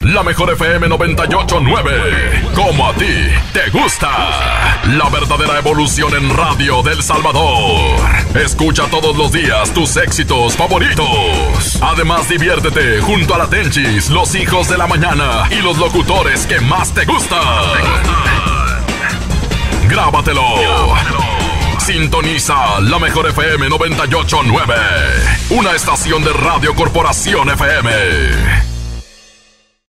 La mejor FM 98.9. Como a ti te gusta. La verdadera evolución en radio del Salvador. Escucha todos los días tus éxitos favoritos. Además, diviértete junto a la Tenchis, los hijos de la mañana y los locutores que más te gustan. Grábatelo. Sintoniza la mejor FM 98.9. Una estación de Radio Corporación FM.